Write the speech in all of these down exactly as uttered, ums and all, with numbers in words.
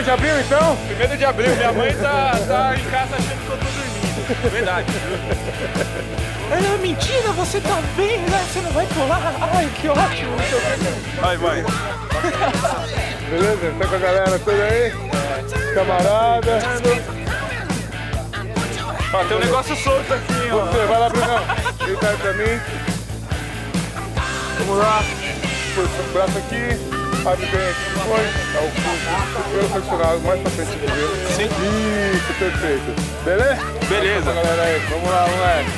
de abril, então? Primeiro de abril, minha mãe tá, tá em casa achando que eu tô dormindo. Verdade. É mentira, você tá bem, né? Você não vai pular. Ai, que ótimo. Vai, vai. Beleza? Tá com a galera toda aí? Camarada. Ó, tem um negócio solto aqui, ó. Você, vai lá, Brunão. Deita aí pra mim. Vamos lá. O braço aqui. Abre bem aqui. Foi. É o pulso. Eu flexionado mais pra frente do dedo. Sim. Isso, perfeito. Beleza? Beleza. Galera aí, vamos lá, moleque.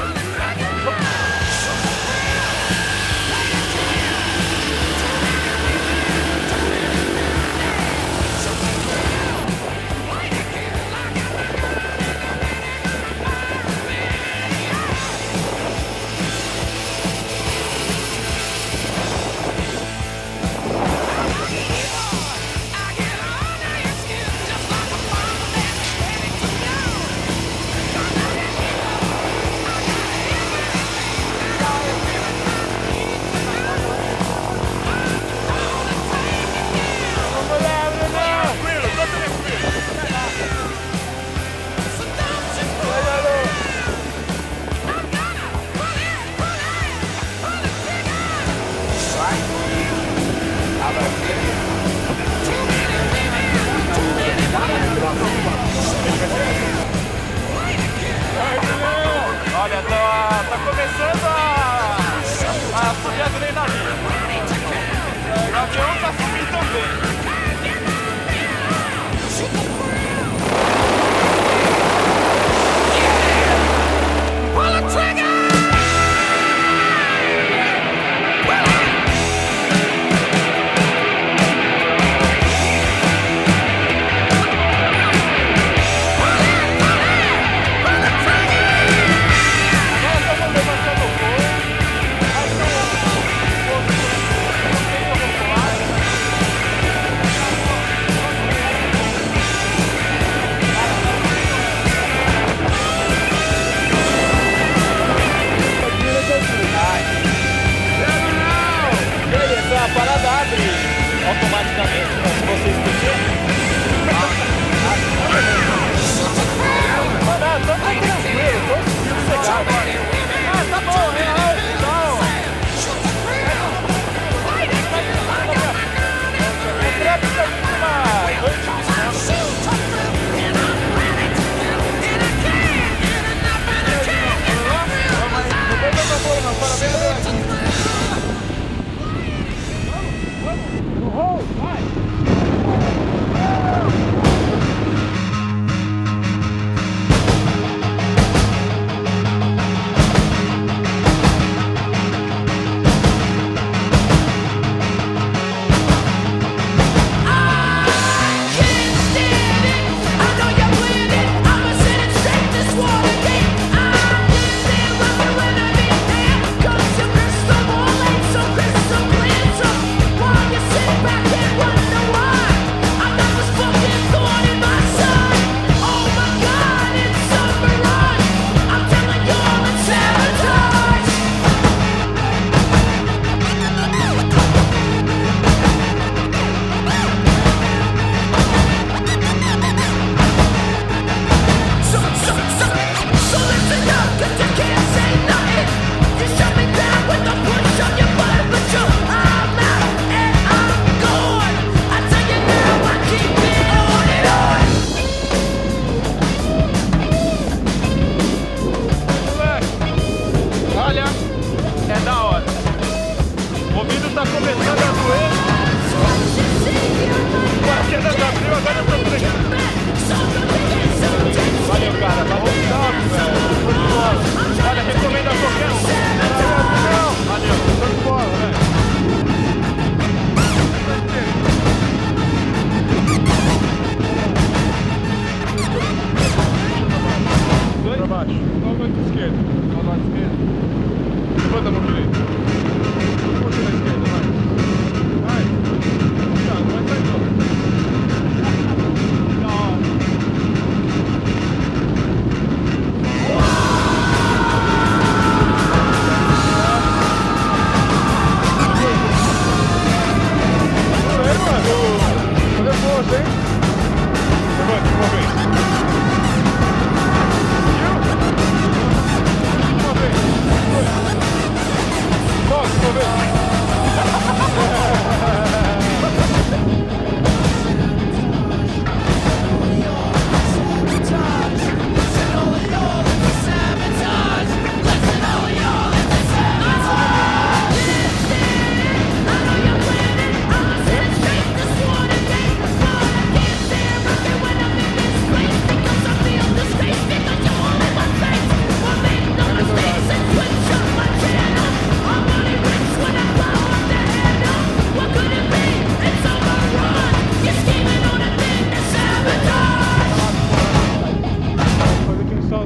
Olha, tá, tá começando a, a subir a adrenalina. O avião tá subindo também. A parada abre automaticamente, né, se você esquecer. Mas não, tô tranquilo, tô sossegado. Ah, tá bom, real, tchau. Entrei a pista de uma noite de sono. Não tem tanta boa não, parabéns aqui. Cadê você, hein?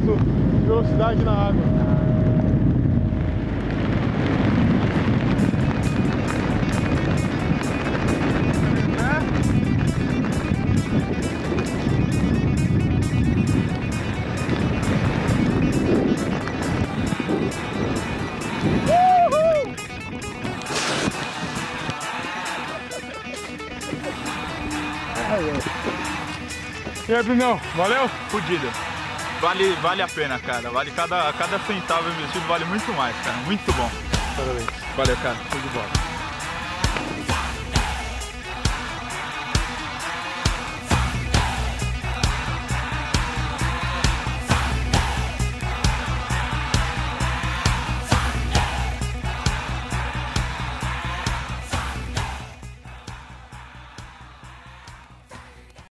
excesso de velocidade na água. E aí, Brunão, valeu? Fudido. Vale, vale a pena, cara. Vale cada, cada centavo investido, vale muito mais, cara. Muito bom. Parabéns. Valeu, cara. Show de bola.